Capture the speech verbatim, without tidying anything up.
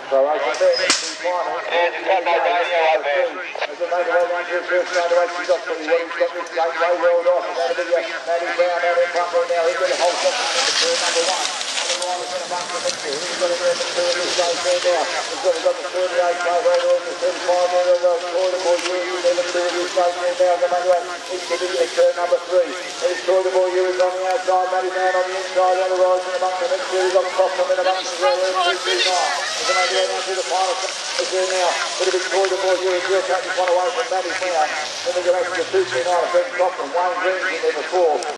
So I can bet the final. And it's got no radio up there. As the main way runs through first round away, she's got pretty well. He's got this game way rolled off. It's going to be uh, Matty Brown out in front right now. He's got a whole section in the third, number one. The rider's going to bump the mixture. He's got a red two in this race there now. He's got, he's got the thirty-eight play right over the thirty-five there. The Toilet Boy U is in the two in this race there now. The main way is to be in turn number three. He's Toilet Boy U is on the outside. Matty Brown on the inside. The other rider's going to bump the mixture. He's got the top from in amongst the row. He's going to go down to the final. Is there now. It'll be Toilet Boy U is real taking one away from Matty Brown. Then we go back to the two two nine. Wayne Green in there before.